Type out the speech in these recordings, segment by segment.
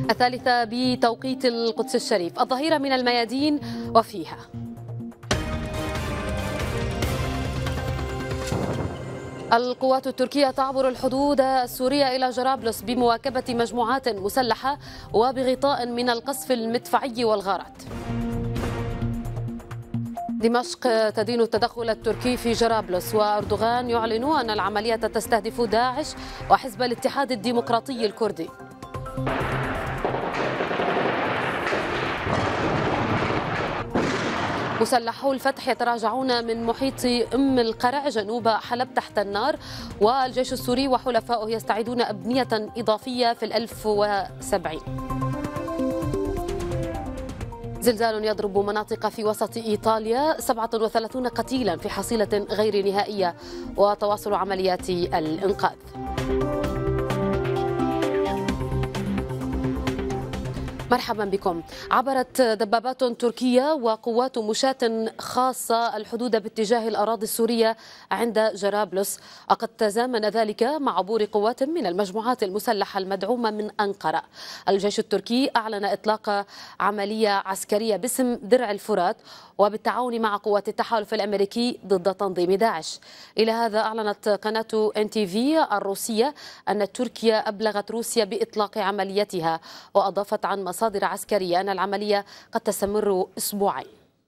الثالثة بتوقيت القدس الشريف. الظهيرة من الميادين وفيها: القوات التركية تعبر الحدود السورية إلى جرابلس بمواكبة مجموعات مسلحة وبغطاء من القصف المدفعي والغارات. دمشق تدين التدخل التركي في جرابلس، وأردوغان يعلن أن العملية تستهدف داعش وحزب الاتحاد الديمقراطي الكردي. مسلحو الفتح يتراجعون من محيط أم القرع جنوب حلب تحت النار، والجيش السوري وحلفائه يستعيدون أبنية إضافية في 1070. زلزال يضرب مناطق في وسط إيطاليا، 37 قتيلا في حصيلة غير نهائية، وتواصل عمليات الإنقاذ. مرحبا بكم. عبرت دبابات تركية وقوات مشاة خاصة الحدود باتجاه الأراضي السورية عند جرابلس، وقد تزامن ذلك مع عبور قوات من المجموعات المسلحة المدعومة من أنقرة. الجيش التركي أعلن إطلاق عملية عسكرية باسم درع الفرات وبالتعاون مع قوات التحالف الأمريكي ضد تنظيم داعش. إلى هذا أعلنت قناة NTV الروسية أن تركيا أبلغت روسيا بإطلاق عمليتها، وأضافت عن مصادر عسكرية أن العملية قد تستمر أسبوعين.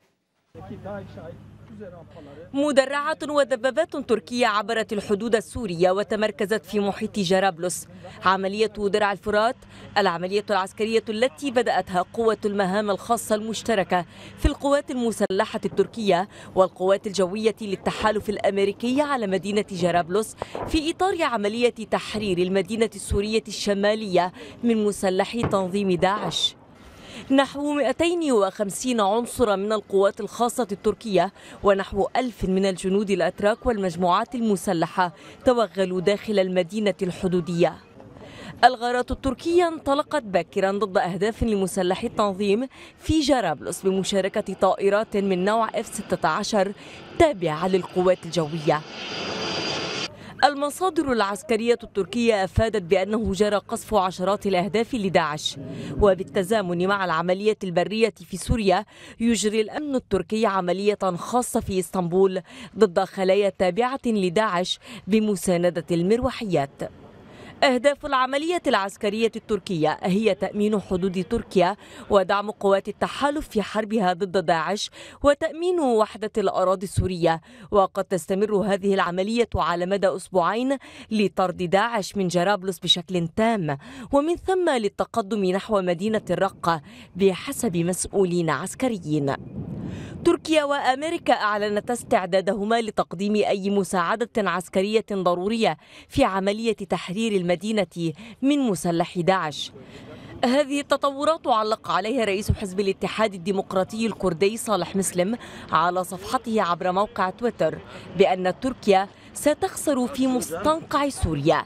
مدرعات ودبابات تركية عبرت الحدود السورية وتمركزت في محيط جرابلس. عملية درع الفرات العملية العسكرية التي بدأتها قوة المهام الخاصة المشتركة في القوات المسلحة التركية والقوات الجوية للتحالف الأمريكي على مدينة جرابلس في إطار عملية تحرير المدينة السورية الشمالية من مسلحي تنظيم داعش. نحو 250 عنصرا من القوات الخاصة التركية ونحو 1000 من الجنود الأتراك والمجموعات المسلحة توغلوا داخل المدينة الحدودية. الغارات التركية انطلقت باكرا ضد أهداف لمسلحي التنظيم في جرابلس بمشاركة طائرات من نوع F-16 تابعة للقوات الجوية. المصادر العسكرية التركية أفادت بأنه جرى قصف عشرات الأهداف لداعش، وبالتزامن مع العملية البرية في سوريا يجري الأمن التركي عملية خاصة في اسطنبول ضد خلايا تابعة لداعش بمساندة المروحيات. أهداف العملية العسكرية التركية هي تأمين حدود تركيا ودعم قوات التحالف في حربها ضد داعش وتأمين وحدة الأراضي السورية، وقد تستمر هذه العملية على مدى أسبوعين لطرد داعش من جرابلس بشكل تام، ومن ثم للتقدم نحو مدينة الرقة بحسب مسؤولين عسكريين. تركيا وأمريكا أعلنتا استعدادهما لتقديم أي مساعدة عسكرية ضرورية في عملية تحرير المدينة من مسلح داعش. هذه التطورات علق عليها رئيس حزب الاتحاد الديمقراطي الكردي صالح مسلم على صفحته عبر موقع تويتر بأن تركيا ستخسر في مستنقع سوريا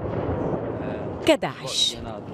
كداعش.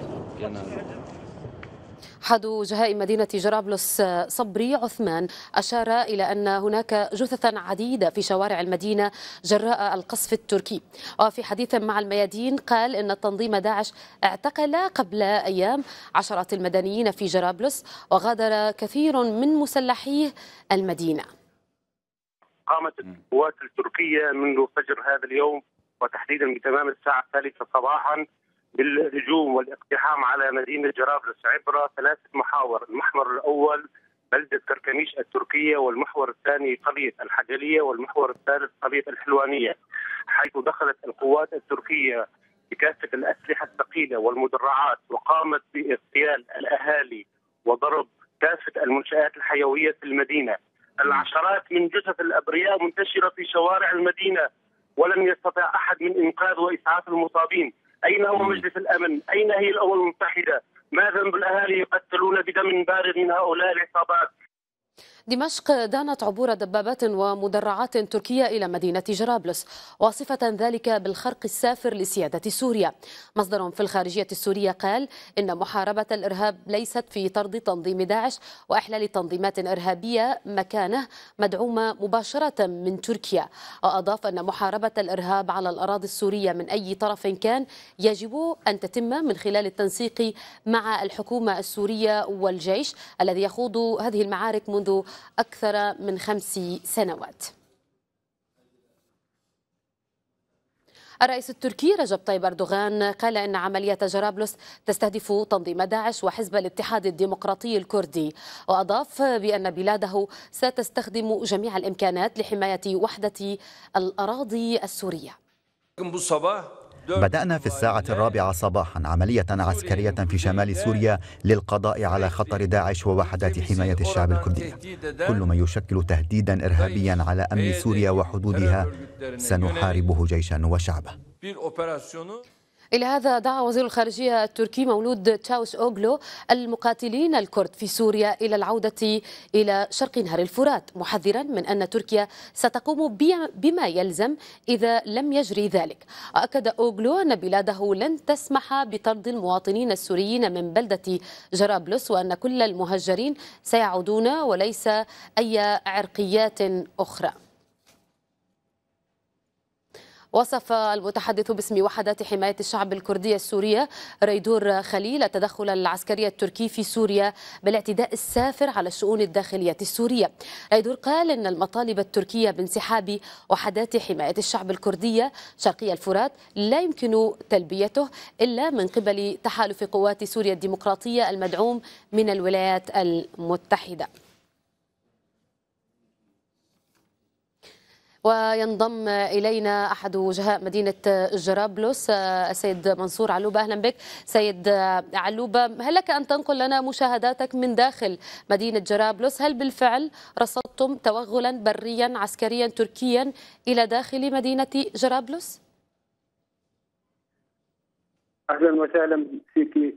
أحد وجهاء مدينة جرابلس صبري عثمان أشار إلى أن هناك جثثا عديدة في شوارع المدينة جراء القصف التركي. وفي حديث مع الميادين قال إن تنظيم داعش اعتقل قبل أيام عشرات المدنيين في جرابلس وغادر كثير من مسلحيه المدينة. قامت القوات التركية منذ فجر هذا اليوم وتحديدا بتمام الساعة 3 صباحا بالهجوم والاقتحام على مدينة جرابلس عبر 3 محاور. المحور الأول بلدة كركميش التركية، والمحور الثاني قرية الحجلية، والمحور الثالث قرية الحلوانية، حيث دخلت القوات التركية بكافة الأسلحة الثقيلة والمدرعات وقامت باغتيال الأهالي وضرب كافة المنشآت الحيوية في المدينة. العشرات من جثث الأبرياء منتشرة في شوارع المدينة ولم يستطع أحد من إنقاذ وإسعاف المصابين. أين هو مجلس الأمن؟ أين هي الأمم المتحدة؟ ما ذنب الأهالي يقتلون بدم بارد من هؤلاء العصابات؟ دمشق دانت عبور دبابات ومدرعات تركية إلى مدينة جرابلس، واصفة ذلك بالخرق السافر لسيادة سوريا. مصدر في الخارجية السورية قال إن محاربة الإرهاب ليست في طرد تنظيم داعش وإحلال تنظيمات إرهابية مكانه مدعومة مباشرة من تركيا، وأضاف أن محاربة الإرهاب على الأراضي السورية من أي طرف كان يجب أن تتم من خلال التنسيق مع الحكومة السورية والجيش الذي يخوض هذه المعارك منذ أكثر من 5 سنوات. الرئيس التركي رجب طيب أردوغان قال إن عملية جرابلس تستهدف تنظيم داعش وحزب الاتحاد الديمقراطي الكردي، وأضاف بأن بلاده ستستخدم جميع الإمكانات لحماية وحدة الأراضي السورية. بدأنا في 4:00 صباحا عملية عسكرية في شمال سوريا للقضاء على خطر داعش ووحدات حماية الشعب الكردي. كل ما يشكل تهديدا إرهابيا على أمن سوريا وحدودها سنحاربه جيشا وشعبا. إلى هذا دعا وزير الخارجية التركي مولود تشاوش أوغلو المقاتلين الكرد في سوريا إلى العودة إلى شرق نهر الفرات، محذرا من أن تركيا ستقوم بما يلزم إذا لم يجري ذلك. وأكد أوغلو أن بلاده لن تسمح بطرد المواطنين السوريين من بلدة جرابلس، وأن كل المهجرين سيعودون وليس أي عرقيات أخرى. وصف المتحدث باسم وحدات حماية الشعب الكردية السورية ريدور خليل التدخل العسكري التركي في سوريا بالاعتداء السافر على الشؤون الداخلية السورية. ريدور قال إن المطالب التركية بانسحاب وحدات حماية الشعب الكردية شرقي الفرات لا يمكن تلبيته إلا من قبل تحالف قوات سوريا الديمقراطية المدعوم من الولايات المتحدة. وينضم إلينا أحد وجهاء مدينة جرابلس السيد منصور علوبة. أهلا بك سيد علوبة، هل لك أن تنقل لنا مشاهداتك من داخل مدينة جرابلس؟ هل بالفعل رصدتم توغلا بريا عسكريا تركيا إلى داخل مدينة جرابلس؟ أهلا وسهلا فيك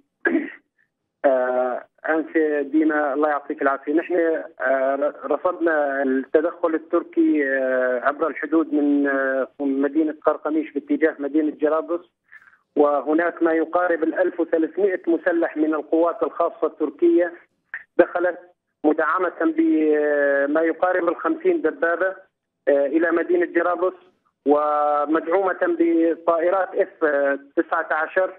أنت دينا، الله يعطيك العافية. نحن رصدنا التدخل التركي عبر الحدود من مدينة قرقميش باتجاه مدينة جرابلس، وهناك ما يقارب 1300 مسلح من القوات الخاصة التركية دخلت مدعمة بما يقارب 50 دبابة إلى مدينة جرابلس، ومدعومة بطائرات F-19.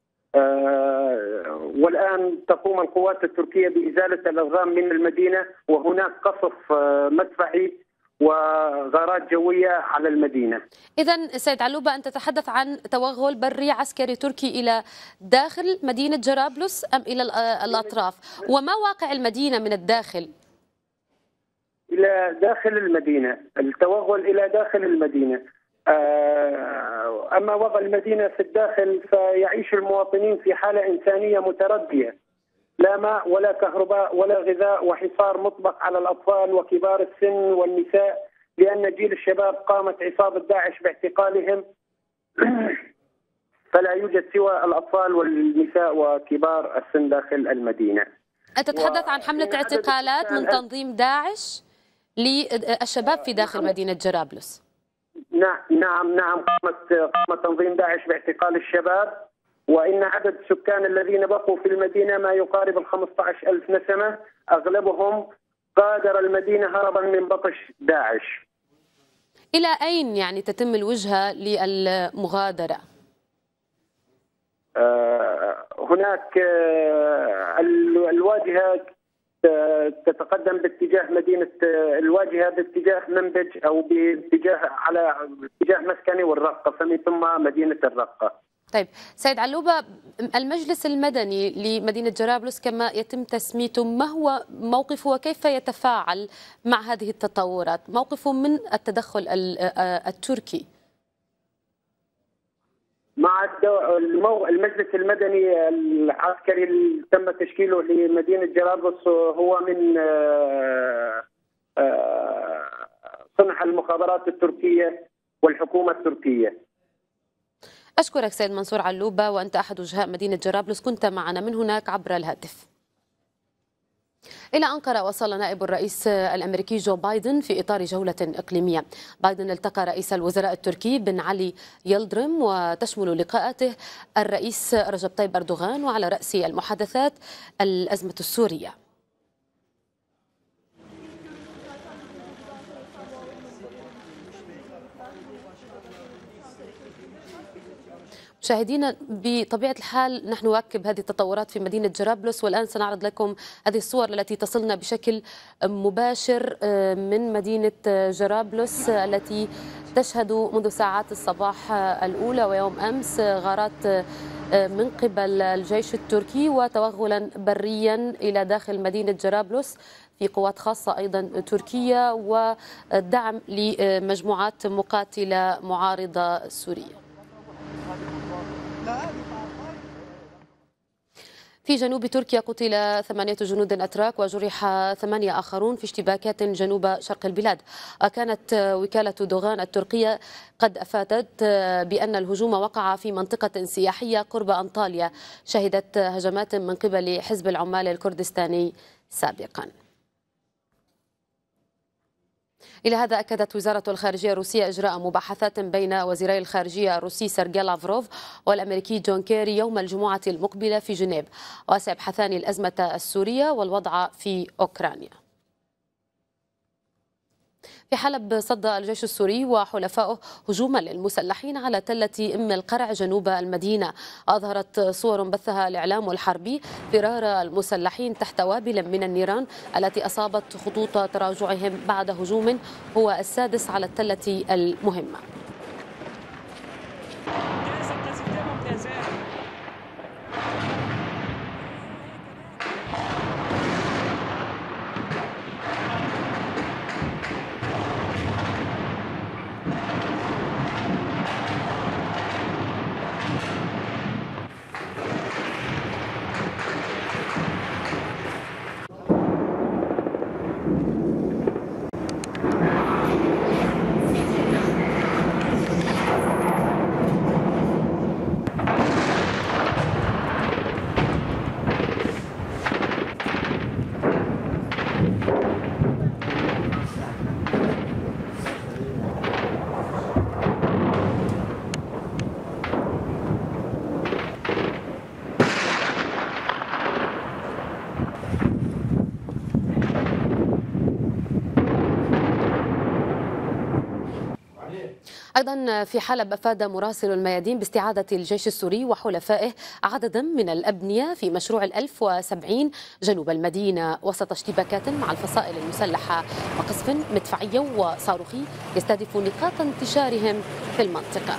والآن تقوم القوات التركية بإزالة الألغام من المدينة، وهناك قصف مدفعي وغارات جوية على المدينة. إذن سيد علوبة، أنت تتحدث عن توغل بري عسكري تركي إلى داخل مدينة جرابلس أم إلى الأطراف؟ وما واقع المدينة من الداخل؟ إلى داخل المدينة، التوغل إلى داخل المدينة. أما وضع المدينة في الداخل فيعيش المواطنين في حالة إنسانية متردية، لا ماء ولا كهرباء ولا غذاء، وحصار مطبق على الأطفال وكبار السن والنساء، لأن جيل الشباب قامت عصابة داعش باعتقالهم فلا يوجد سوى الأطفال والنساء وكبار السن داخل المدينة. أنت تتحدث عن حملة اعتقالات من تنظيم داعش للشباب في داخل مدينة جرابلس؟ نعم قامت تنظيم داعش باعتقال الشباب، وإن عدد السكان الذين بقوا في المدينة ما يقارب 15,000 نسمة، أغلبهم غادر المدينة هربا من بطش داعش. إلى أين يعني تتم الوجهة للمغادرة؟ هناك الواجهة تتقدم باتجاه مدينة، الواجهة باتجاه منبج أو باتجاه مسكني والرقة، فمن ثم مدينة الرقة. طيب سيد علوبة، المجلس المدني لمدينة جرابلس كما يتم تسميته، ما هو موقفه وكيف يتفاعل مع هذه التطورات؟ موقفه من التدخل التركي؟ مع المجلس المدني العسكري اللي تم تشكيله لمدينة جرابلس هو من صنع المخابرات التركية والحكومة التركية. أشكرك سيد منصور علوبة، وأنت أحد وجهاء مدينة جرابلس، كنت معنا من هناك عبر الهاتف. إلى أنقرة وصل نائب الرئيس الأمريكي جو بايدن في إطار جولة إقليمية. بايدن التقى رئيس الوزراء التركي بن علي يلدرم، وتشمل لقاءاته الرئيس رجب طيب أردوغان، وعلى رأس المحادثات الأزمة السورية. مشاهدينا، بطبيعة الحال نحن نواكب هذه التطورات في مدينة جرابلس، والآن سنعرض لكم هذه الصور التي تصلنا بشكل مباشر من مدينة جرابلس التي تشهد منذ ساعات الصباح الأولى ويوم أمس غارات من قبل الجيش التركي وتوغلا بريا إلى داخل مدينة جرابلس في قوات خاصة أيضا تركية ودعم لمجموعات مقاتلة معارضة سورية. في جنوب تركيا قتل 8 جنود أتراك وجرح 8 آخرون في اشتباكات جنوب شرق البلاد. وكانت وكالة دوغان التركية قد أفادت بأن الهجوم وقع في منطقة سياحية قرب أنطاليا شهدت هجمات من قبل حزب العمال الكردستاني سابقا. إلى هذا أكدت وزارة الخارجية الروسية إجراء مباحثات بين وزيري الخارجية الروسي سيرجي لافروف والأمريكي جون كيري يوم الجمعة المقبلة في جنيف، وسيبحثان الأزمة السورية والوضع في أوكرانيا. في حلب صد الجيش السوري وحلفائه هجوما للمسلحين على تلة أم القرع جنوب المدينة. أظهرت صور بثها الإعلام الحربي فرار المسلحين تحت وابل من النيران التي أصابت خطوط تراجعهم بعد هجوم هو السادس على التلة المهمة. أيضا في حلب أفاد مراسل الميادين باستعادة الجيش السوري وحلفائه عددا من الأبنية في مشروع 1070 جنوب المدينة وسط اشتباكات مع الفصائل المسلحة وقصف مدفعي وصاروخي يستهدف نقاط انتشارهم في المنطقة.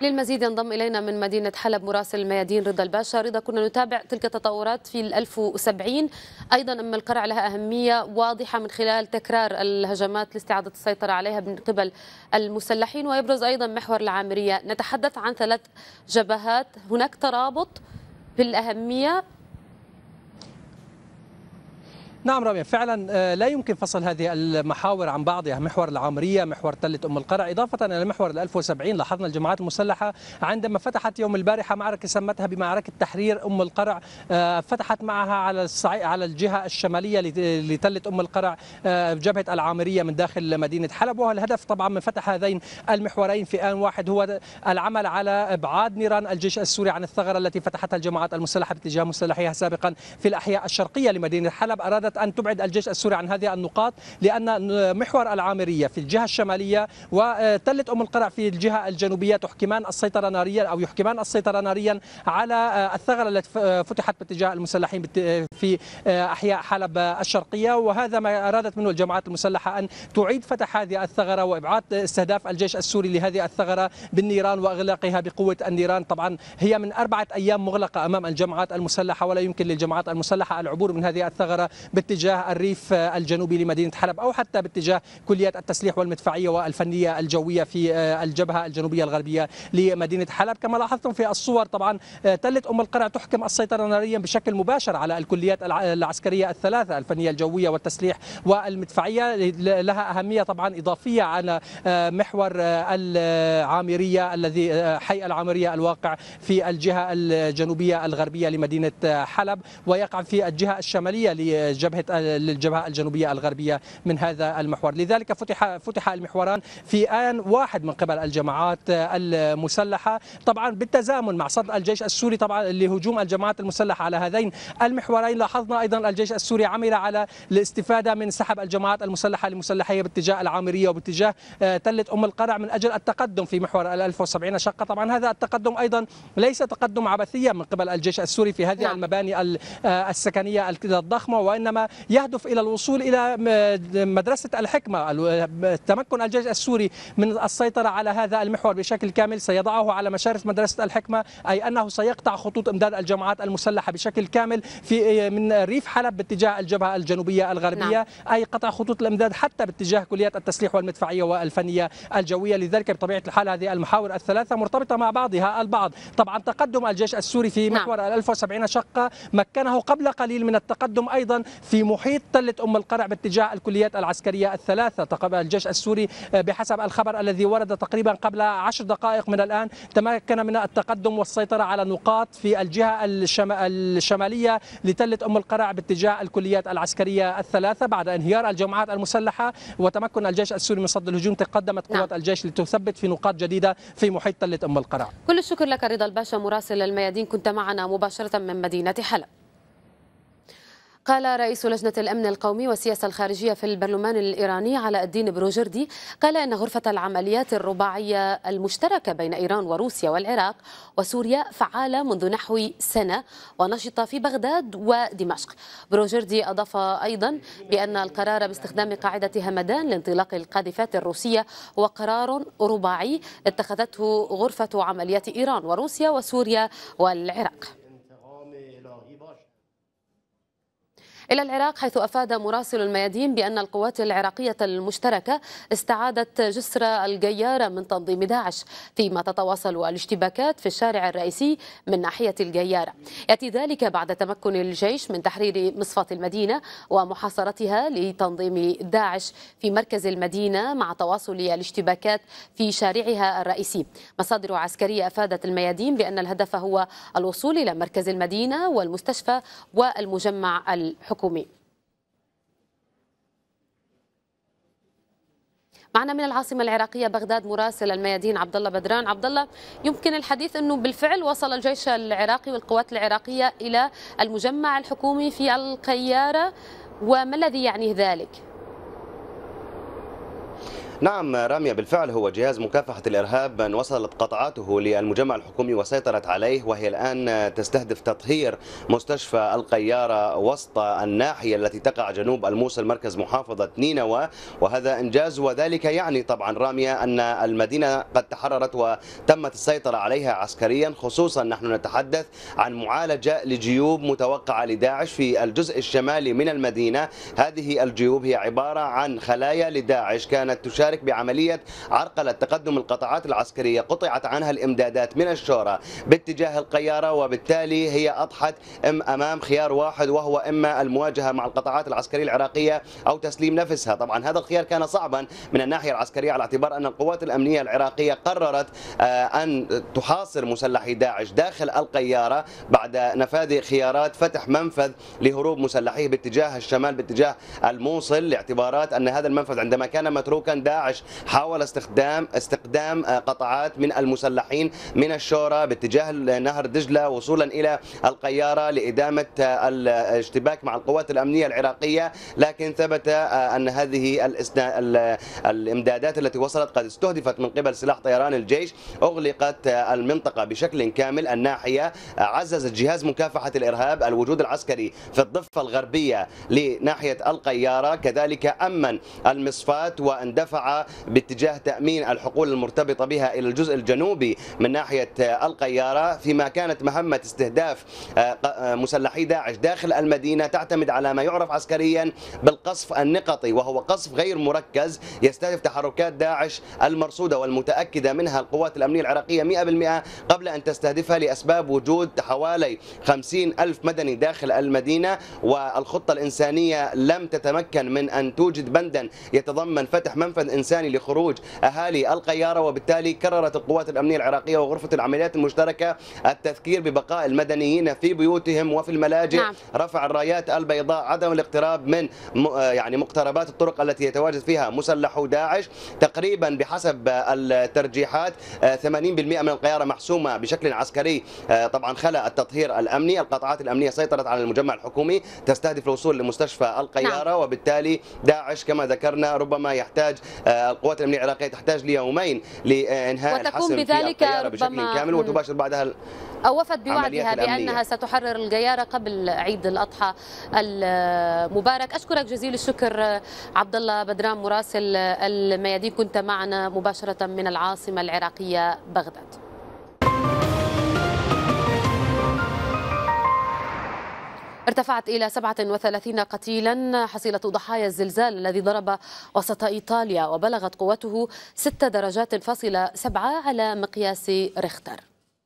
للمزيد ينضم إلينا من مدينة حلب مراسل الميادين رضا الباشا. رضا، كنا نتابع تلك التطورات في 1070. أيضا أم القرع لها أهمية واضحة من خلال تكرار الهجمات لاستعادة السيطرة عليها من قبل المسلحين، ويبرز أيضا محور العامرية. نتحدث عن 3 جبهات، هناك ترابط في الأهمية. نعم رامي، فعلا لا يمكن فصل هذه المحاور عن بعضها. محور العامرية، محور تلة أم القرع، إضافة إلى محور 1070. لاحظنا الجماعات المسلحة عندما فتحت يوم البارحة معركة سمتها بمعركة تحرير أم القرع، فتحت معها على الجهة الشمالية لتلة أم القرع جبهة العامرية من داخل مدينة حلب. والهدف طبعا من فتح هذين المحورين في آن واحد هو العمل على إبعاد نيران الجيش السوري عن الثغرة التي فتحتها الجماعات المسلحة باتجاه مسلحيها سابقا في الأحياء الشرقية لمدينة حلب. أرادت أن تبعد الجيش السوري عن هذه النقاط، لأن محور العامرية في الجهة الشمالية وتلة أم القرع في الجهة الجنوبية تحكمان السيطرة ناريا أو يحكمان السيطرة ناريا على الثغرة التي فتحت باتجاه المسلحين في أحياء حلب الشرقية. وهذا ما أرادت منه الجماعات المسلحة، أن تعيد فتح هذه الثغرة وإبعاد استهداف الجيش السوري لهذه الثغرة بالنيران وإغلاقها بقوة النيران. طبعا هي من 4 أيام مغلقة أمام الجماعات المسلحة، ولا يمكن للجماعات المسلحة العبور من هذه الثغرة باتجاه الريف الجنوبي لمدينة حلب أو حتى باتجاه كليات التسليح والمدفعية والفنية الجوية في الجبهة الجنوبية الغربية لمدينة حلب. كما لاحظتم في الصور، طبعا تلة أم القرع تحكم السيطرة ناريا بشكل مباشر على الكليات العسكرية ال3، الفنية الجوية والتسليح والمدفعية. لها أهمية طبعا إضافية على محور العامرية الذي حي العامرية الواقع في الجهة الجنوبية الغربية لمدينة حلب، ويقع في الجهة الشمالية للجبهة الجنوبية الغربية من هذا المحور. لذلك فتح المحوران في آن واحد من قبل الجماعات المسلحة، طبعا بالتزامن مع صد الجيش السوري طبعا لهجوم الجماعات المسلحة على هذين المحورين. لاحظنا أيضا الجيش السوري عمل على الاستفادة من سحب الجماعات المسلحة لمسلحية باتجاه العامرية وباتجاه تلة أم القرع من أجل التقدم في محور 1070 شقة. طبعا هذا التقدم أيضا ليس تقدم عبثيا من قبل الجيش السوري في هذه المباني السكنية الضخمة، وإنما يهدف إلى الوصول إلى مدرسة الحكمة. تمكن الجيش السوري من السيطرة على هذا المحور بشكل كامل سيضعه على مشارف مدرسة الحكمة، أي أنه سيقطع خطوط إمداد الجماعات المسلحة بشكل كامل من ريف حلب باتجاه الجبهة الجنوبية الغربية، أي قطع خطوط الإمداد حتى باتجاه كليات التسليح والمدفعية والفنية الجوية. لذلك بطبيعة الحال هذه المحاور ال3 مرتبطة مع بعضها البعض. طبعا تقدم الجيش السوري في محور 1070 شقة مكنه قبل قليل من التقدم أيضا في محيط تلة أم القرع باتجاه الكليات العسكرية ال3. الجيش السوري بحسب الخبر الذي ورد تقريبا قبل 10 دقائق من الآن تمكن من التقدم والسيطرة على نقاط في الجهة الشمالية لتلة أم القرع باتجاه الكليات العسكرية ال3 بعد انهيار الجماعات المسلحة وتمكن الجيش السوري من صد الهجوم. تقدمت قوات الجيش لتثبت في نقاط جديدة في محيط تلة أم القرع. كل الشكر لك رضا الباشا مراسل الميادين، كنت معنا مباشرة من مدينة حلب. قال رئيس لجنة الأمن القومي والسياسة الخارجية في البرلمان الإيراني علاء الدين بروجردي قال إن غرفة العمليات الرباعية المشتركة بين إيران وروسيا والعراق وسوريا فعالة منذ نحو سنة ونشطة في بغداد ودمشق. بروجردي أضاف أيضا بأن القرار باستخدام قاعدة همدان لانطلاق القاذفات الروسية هو قرار رباعي اتخذته غرفة عمليات إيران وروسيا وسوريا والعراق. إلى العراق، حيث أفاد مراسل الميادين بأن القوات العراقية المشتركة استعادت جسر الجيارة من تنظيم داعش، فيما تتواصل الاشتباكات في الشارع الرئيسي من ناحية الجيارة. يأتي ذلك بعد تمكن الجيش من تحرير مصفاة المدينة ومحاصرتها لتنظيم داعش في مركز المدينة مع تواصل الاشتباكات في شارعها الرئيسي. مصادر عسكرية أفادت الميادين بأن الهدف هو الوصول إلى مركز المدينة والمستشفى والمجمع الحكومي. معنا من العاصمة العراقية بغداد مراسل الميادين عبد الله بدران. عبد الله، يمكن الحديث أنه بالفعل وصل الجيش العراقي والقوات العراقية إلى المجمع الحكومي في القيارة، وما الذي يعني ذلك؟ نعم رامية، بالفعل هو جهاز مكافحة الإرهاب من وصلت قطعاته للمجمع الحكومي وسيطرت عليه، وهي الآن تستهدف تطهير مستشفى القيارة وسط الناحية التي تقع جنوب الموصل مركز محافظة نينوى، وهذا إنجاز. وذلك يعني طبعا رامية أن المدينة قد تحررت وتمت السيطرة عليها عسكريا، خصوصا نحن نتحدث عن معالجة لجيوب متوقعة لداعش في الجزء الشمالي من المدينة. هذه الجيوب هي عبارة عن خلايا لداعش كانت تشارك بعملية عرقلة تقدم القطاعات العسكرية، قطعت عنها الإمدادات من الشورى باتجاه القيارة، وبالتالي هي أضحت أمام خيار واحد، وهو إما المواجهة مع القطاعات العسكرية العراقية أو تسليم نفسها. طبعا هذا الخيار كان صعبا من الناحية العسكرية على اعتبار أن القوات الأمنية العراقية قررت أن تحاصر مسلحي داعش داخل القيارة بعد نفاذ خيارات فتح منفذ لهروب مسلحيه باتجاه الشمال باتجاه الموصل، لاعتبارات أن هذا المنفذ عندما كان متروكا داعش حاول استخدام قطعات من المسلحين من الشورى باتجاه نهر دجلة وصولا إلى القيارة لإدامة الاشتباك مع القوات الأمنية العراقية، لكن ثبت أن هذه الإمدادات التي وصلت قد استهدفت من قبل سلاح طيران الجيش. أغلقت المنطقة بشكل كامل. الناحية عززت جهاز مكافحة الإرهاب الوجود العسكري في الضفة الغربية لناحية القيارة، كذلك أمن المصفات واندفع باتجاه تأمين الحقول المرتبطة بها إلى الجزء الجنوبي من ناحية القيارة، فيما كانت مهمة استهداف مسلحي داعش داخل المدينة تعتمد على ما يعرف عسكريا بالقصف النقطي، وهو قصف غير مركز يستهدف تحركات داعش المرصودة والمتأكدة منها القوات الأمنية العراقية 100% قبل أن تستهدفها لأسباب وجود حوالي 50,000 مدني داخل المدينة، والخطة الإنسانية لم تتمكن من أن توجد بندا يتضمن فتح منفذ إنساني لخروج أهالي القيارة، وبالتالي قررت القوات الأمنية العراقية وغرفة العمليات المشتركة التذكير ببقاء المدنيين في بيوتهم وفي الملاجئ. نعم. رفع الرايات البيضاء، عدم الاقتراب من مقتربات الطرق التي يتواجد فيها مسلحو داعش. تقريبا بحسب الترجيحات 80% من القيارة محسومة بشكل عسكري، طبعا خلى التطهير الأمني. القطاعات الأمنية سيطرت على المجمع الحكومي، تستهدف الوصول لمستشفى القيارة. نعم. وبالتالي داعش كما ذكرنا ربما يحتاج القوات الأمنية العراقية تحتاج ليومين لإنهاء الحصر في القيارة بشكل كامل، وتباشر بعدها وفت بوعدها بأنها ستحرر القيارة قبل عيد الأضحى المبارك. أشكرك جزيل الشكر عبد الله بدران مراسل الميادين، كنت معنا مباشرة من العاصمة العراقية بغداد. ارتفعت إلى 37 قتيلا حصيلة ضحايا الزلزال الذي ضرب وسط إيطاليا، وبلغت قوته 6.7 على مقياس ريختر.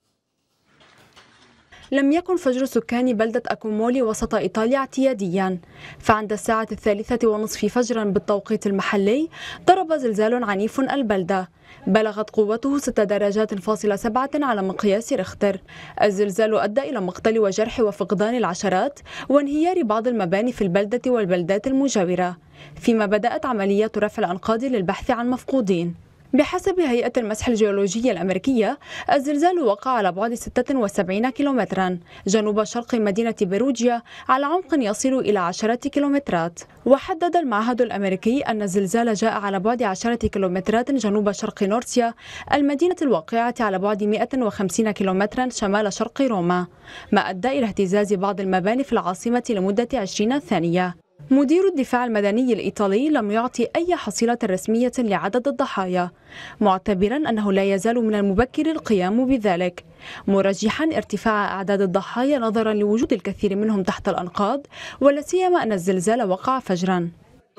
لم يكن فجر سكان بلدة أكومولي وسط إيطاليا اعتياديا، فعند الساعة 3:30 فجرا بالتوقيت المحلي ضرب زلزال عنيف البلدة، بلغت قوته 6.7 على مقياس ريختر. الزلزال أدى إلى مقتل وجرح وفقدان العشرات وانهيار بعض المباني في البلدة والبلدات المجاورة، فيما بدأت عملية رفع الأنقاض للبحث عن مفقودين. بحسب هيئة المسح الجيولوجية الأمريكية، الزلزال وقع على بعد 76 كيلومترا جنوب شرق مدينة بيروجيا على عمق يصل إلى 10 كيلومترات. وحدد المعهد الأمريكي أن الزلزال جاء على بعد 10 كيلومترات جنوب شرق نورسيا، المدينة الواقعة على بعد 150 كيلومترا شمال شرق روما، ما أدى إلى اهتزاز بعض المباني في العاصمة لمدة 20 ثانية. مدير الدفاع المدني الإيطالي لم يعطي أي حصيلة رسمية لعدد الضحايا، معتبرا أنه لا يزال من المبكر القيام بذلك، مرجحا ارتفاع أعداد الضحايا نظرا لوجود الكثير منهم تحت الأنقاض، ولا سيما أن الزلزال وقع فجرا.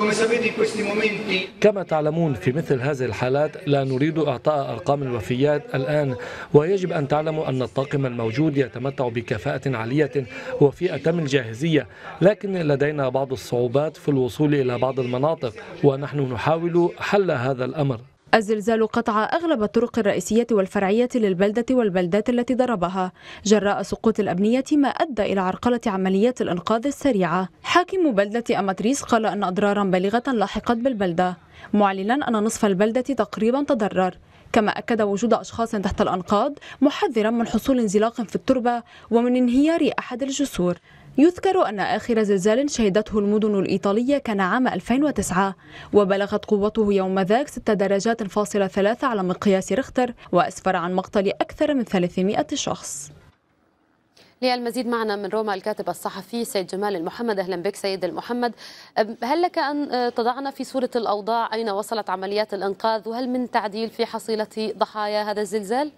كما تعلمون في مثل هذه الحالات لا نريد إعطاء أرقام الوفيات الآن، ويجب أن تعلموا أن الطاقم الموجود يتمتع بكفاءة عالية وفي أتم الجاهزية، لكن لدينا بعض الصعوبات في الوصول إلى بعض المناطق ونحن نحاول حل هذا الأمر. الزلزال قطع أغلب الطرق الرئيسية والفرعية للبلدة والبلدات التي ضربها جراء سقوط الأبنية، ما أدى إلى عرقلة عمليات الإنقاذ السريعة. حاكم بلدة أماتريس قال أن أضرارا بالغة لاحقت بالبلدة، معلنا أن نصف البلدة تقريبا تضرر، كما أكد وجود أشخاص تحت الأنقاض، محذرا من حصول انزلاق في التربة ومن انهيار أحد الجسور. يذكر أن آخر زلزال شهدته المدن الإيطالية كان عام 2009 وبلغت قوته يوم ذاك 6 درجات فاصلة 3 على مقياس ريختر وأسفر عن مقتل أكثر من 300 شخص. للمزيد معنا من روما الكاتب الصحفي سيد جمال المحمد. أهلا بك سيد المحمد. هل لك أن تضعنا في صورة الأوضاع؟ أين وصلت عمليات الإنقاذ وهل من تعديل في حصيلة ضحايا هذا الزلزال؟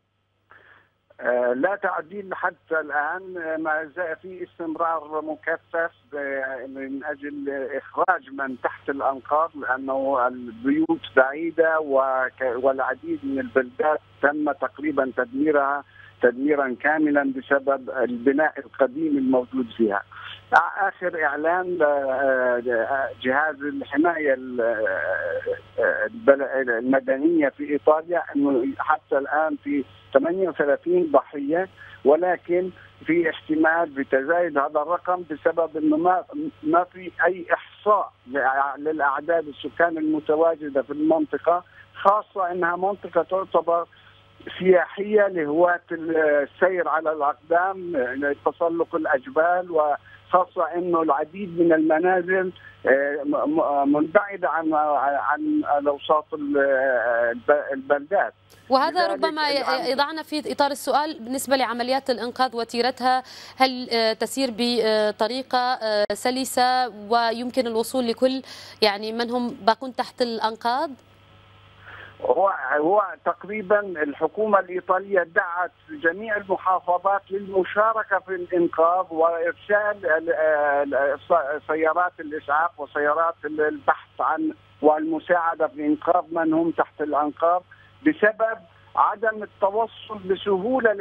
لا تعديل حتى الآن، ما زال في استمرار مكثف من أجل إخراج من تحت الأنقاض، لأنه البيوت بعيدة والعديد من البلدات تم تقريبا تدميرا كاملا بسبب البناء القديم الموجود فيها. آخر إعلان جهاز الحماية المدنية في إيطاليا أنه حتى الآن في 38 ضحية، ولكن في احتمال بتزايد هذا الرقم بسبب أنه ما في أي إحصاء للأعداد السكان المتواجدة في المنطقة، خاصة أنها منطقة تعتبر سياحية لهواة السير على الأقدام، تسلق الأجبال، وخاصة أنه العديد من المنازل منبعدة عن الأوساط البلدات. وهذا ربما يضعنا في إطار السؤال بالنسبة لعمليات الإنقاذ وتيرتها، هل تسير بطريقة سلسة ويمكن الوصول لكل من هم باقون تحت الأنقاض؟ هو تقريبا الحكومة الإيطالية دعت جميع المحافظات للمشاركة في الإنقاذ وإرسال سيارات الإسعاف وسيارات البحث عن والمساعدة في إنقاذ من هم تحت الأنقاض، بسبب عدم التوصل بسهولة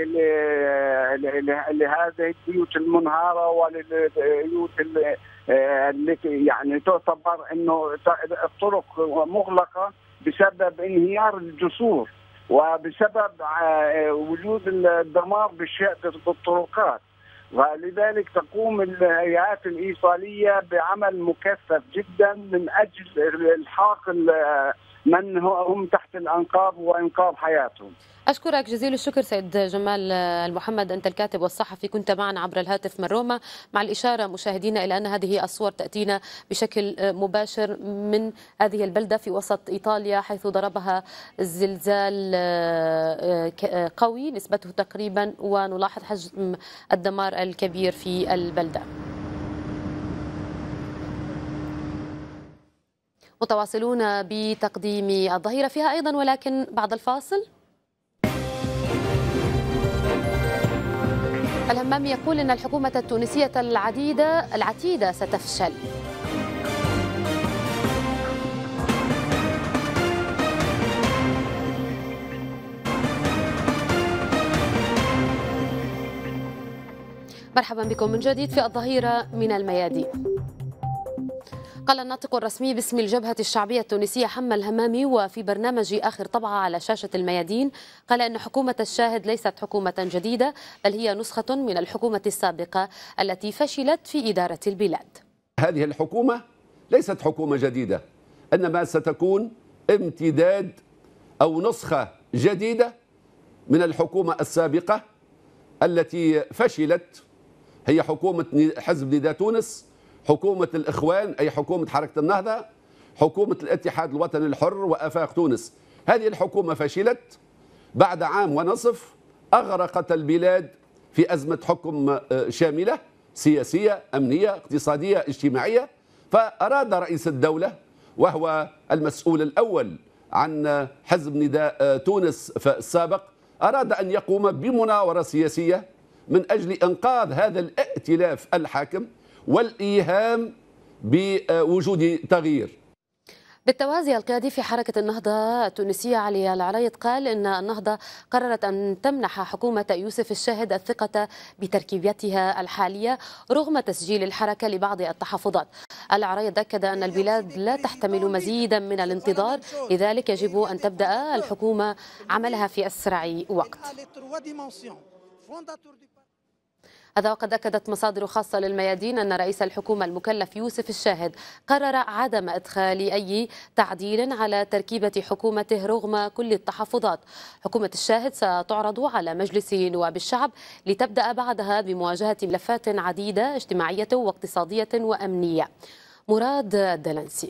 لهذه البيوت المنهارة وللبيوت التي تعتبر أنه الطرق مغلقة بسبب انهيار الجسور وبسبب وجود الدمار بالطرقات. ولذلك تقوم الهيئات الإيطالية بعمل مكثف جدا من أجل إلحاق من هم تحت الأنقاض وإنقاذ حياتهم. أشكرك جزيل الشكر سيد جمال المحمد، أنت الكاتب والصحفي، كنت معنا عبر الهاتف من روما، مع الإشارة مشاهدينا إلى أن هذه الصور تأتينا بشكل مباشر من هذه البلدة في وسط إيطاليا، حيث ضربها زلزال قوي نسبته تقريبا، ونلاحظ حجم الدمار الكبير في البلدة. متواصلون بتقديم الظهيرة فيها أيضا، ولكن بعد الفاصل. الهمام يقول إن الحكومة التونسية العتيدة ستفشل. مرحبا بكم من جديد في الظهيرة من الميادين. قال الناطق الرسمي باسم الجبهة الشعبية التونسية حمى الهمامي وفي برنامج آخر طبعة على شاشة الميادين، قال أن حكومة الشاهد ليست حكومة جديدة، بل هي نسخة من الحكومة السابقة التي فشلت في إدارة البلاد. هذه الحكومة ليست حكومة جديدة، إنما ستكون امتداد أو نسخة جديدة من الحكومة السابقة التي فشلت. هي حكومة حزب نداء تونس، حكومة الإخوان أي حكومة حركة النهضة، حكومة الاتحاد الوطني الحر وآفاق تونس. هذه الحكومة فشلت بعد عام ونصف، أغرقت البلاد في أزمة حكم شاملة سياسية أمنية اقتصادية اجتماعية. فأراد رئيس الدولة وهو المسؤول الأول عن حزب نداء تونس السابق، أراد أن يقوم بمناورة سياسية من أجل إنقاذ هذا الائتلاف الحاكم والإيهام بوجود تغيير. بالتوازي القيادي في حركة النهضة التونسية علي العرايض قال إن النهضة قررت أن تمنح حكومة يوسف الشاهد الثقة بتركيبتها الحالية رغم تسجيل الحركة لبعض التحفظات. العرايض أكد أن البلاد لا تحتمل مزيدا من الانتظار، لذلك يجب أن تبدأ الحكومة عملها في أسرع وقت. هذا وقد أكدت مصادر خاصة للميادين أن رئيس الحكومة المكلف يوسف الشاهد قرر عدم إدخال أي تعديل على تركيبة حكومته رغم كل التحفظات. حكومة الشاهد ستعرض على مجلس نواب الشعب لتبدأ بعدها بمواجهة ملفات عديدة اجتماعية واقتصادية وأمنية. مراد الدلنسي.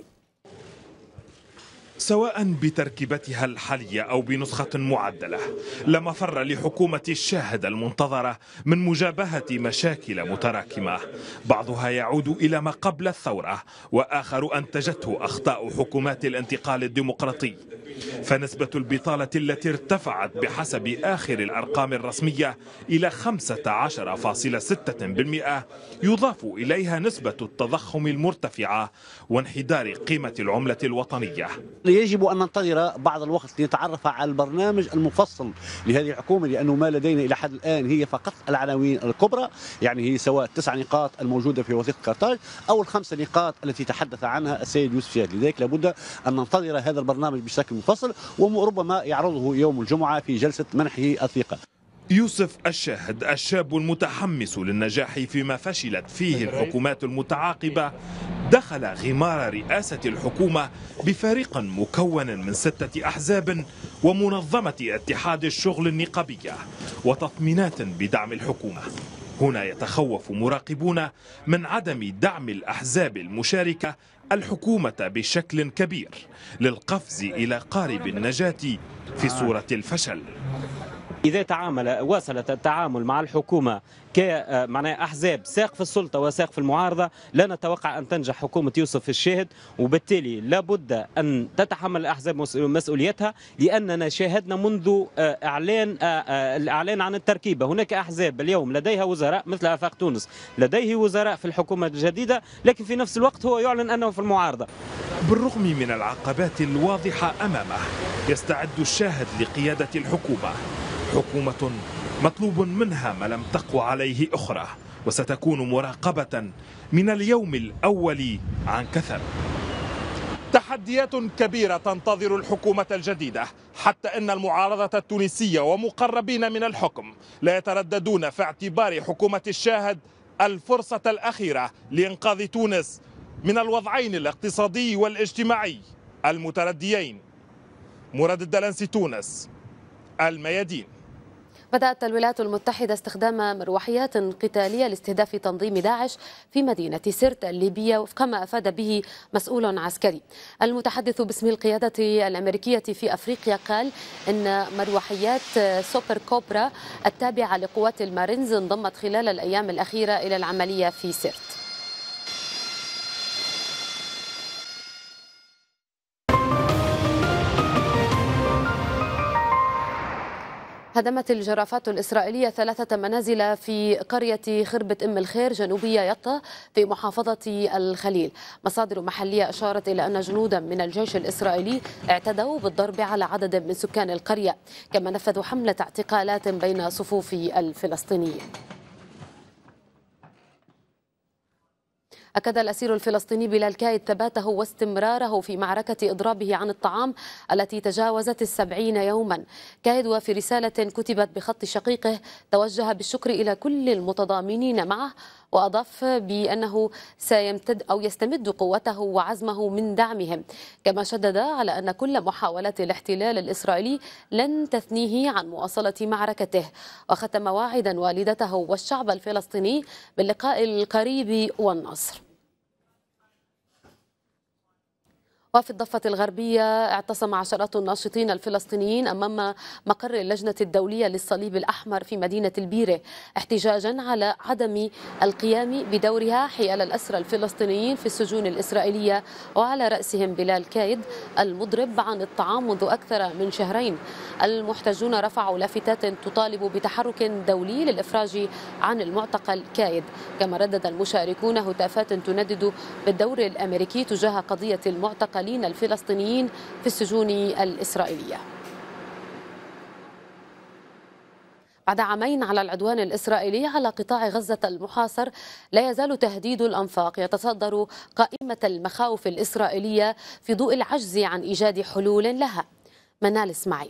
سواء بتركيبتها الحالية أو بنسخة معدلة، لا مفر لحكومة الشاهد المنتظرة من مجابهة مشاكل متراكمة، بعضها يعود إلى ما قبل الثورة وآخر أنتجته أخطاء حكومات الانتقال الديمقراطي. فنسبة البطالة التي ارتفعت بحسب آخر الأرقام الرسمية إلى 15.6% يضاف إليها نسبة التضخم المرتفعة وانحدار قيمة العملة الوطنية. يجب أن ننتظر بعض الوقت لنتعرف على البرنامج المفصل لهذه الحكومة، لأنه ما لدينا إلى حد الآن هي فقط العناوين الكبرى، يعني هي سواء 9 نقاط الموجودة في وثيقة كارتاج أو ال5 نقاط التي تحدث عنها السيد يوسف الشاهد. لذلك لابد أن ننتظر هذا البرنامج بشكل مفصل وربما يعرضه يوم الجمعة في جلسة منحه الثقة. يوسف الشاهد الشاب المتحمس للنجاح فيما فشلت فيه الحكومات المتعاقبة دخل غمار رئاسة الحكومة بفريق مكون من 6 أحزاب ومنظمة اتحاد الشغل النقابية وتطمينات بدعم الحكومة. هنا يتخوف مراقبون من عدم دعم الأحزاب المشاركة الحكومة بشكل كبير للقفز إلى قارب النجاة في صورة الفشل. إذا واصلت التعامل مع الحكومة كمعناها أحزاب ساق في السلطة وساق في المعارضة، لا نتوقع أن تنجح حكومة يوسف الشاهد، وبالتالي لابد أن تتحمل الأحزاب مسؤوليتها، لأننا شاهدنا منذ الإعلان عن التركيبة هناك أحزاب اليوم لديها وزراء مثل آفاق تونس لديه وزراء في الحكومة الجديدة، لكن في نفس الوقت هو يعلن أنه في المعارضة. بالرغم من العقبات الواضحة أمامه يستعد الشاهد لقيادة الحكومة، حكومة مطلوب منها ما لم تقوى عليه أخرى، وستكون مراقبة من اليوم الأول عن كثب. تحديات كبيرة تنتظر الحكومة الجديدة، حتى أن المعارضة التونسية ومقربين من الحكم لا يترددون في اعتبار حكومة الشاهد الفرصة الأخيرة لإنقاذ تونس من الوضعين الاقتصادي والاجتماعي المترديين. مراد الدلنسي، تونس، الميادين. بدأت الولايات المتحدة استخدام مروحيات قتالية لاستهداف تنظيم داعش في مدينة سرت الليبية كما أفاد به مسؤول عسكري. المتحدث باسم القيادة الأمريكية في أفريقيا قال إن مروحيات سوبر كوبرا التابعة لقوات المارينز انضمت خلال الأيام الأخيرة إلى العملية في سرت. هدمت الجرافات الإسرائيلية 3 منازل في قرية خربة أم الخير جنوبية يطا في محافظة الخليل. مصادر محلية أشارت إلى أن جنودا من الجيش الإسرائيلي اعتدوا بالضرب على عدد من سكان القرية، كما نفذوا حملة اعتقالات بين صفوف الفلسطينيين. أكد الأسير الفلسطيني بلال كايد ثباته واستمراره في معركة إضرابه عن الطعام التي تجاوزت 70 يوما. كايد وفي رسالة كتبت بخط شقيقه توجه بالشكر إلى كل المتضامنين معه، وأضاف بأنه يستمد قوته وعزمه من دعمهم، كما شدد على أن كل محاولات الاحتلال الإسرائيلي لن تثنيه عن مواصلة معركته، وختم واعدا والدته والشعب الفلسطيني باللقاء القريب والنصر. وفي الضفة الغربية اعتصم عشرات الناشطين الفلسطينيين أمام مقر اللجنة الدولية للصليب الأحمر في مدينة البيرة احتجاجا على عدم القيام بدورها حيال الأسرى الفلسطينيين في السجون الإسرائيلية، وعلى رأسهم بلال كايد المضرب عن الطعام منذ أكثر من شهرين. المحتجون رفعوا لافتات تطالب بتحرك دولي للإفراج عن المعتقل كايد، كما ردد المشاركون هتافات تندد بالدور الأمريكي تجاه قضية المعتقل الفلسطينيين في السجون الإسرائيلية. بعد عامين على العدوان الإسرائيلي على قطاع غزة المحاصر، لا يزال تهديد الأنفاق يتصدر قائمة المخاوف الإسرائيلية في ضوء العجز عن إيجاد حلول لها. منال إسماعيل.